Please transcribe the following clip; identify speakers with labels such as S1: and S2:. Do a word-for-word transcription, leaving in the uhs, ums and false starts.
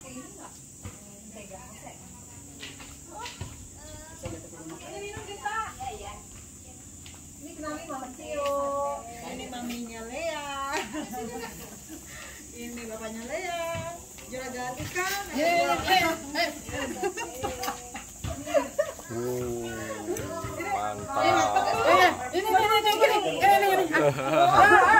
S1: Ini maminya Lea. Ini bapaknya Lea. Juragan ikan.
S2: Mantap.
S1: Ini ini ini ini ini.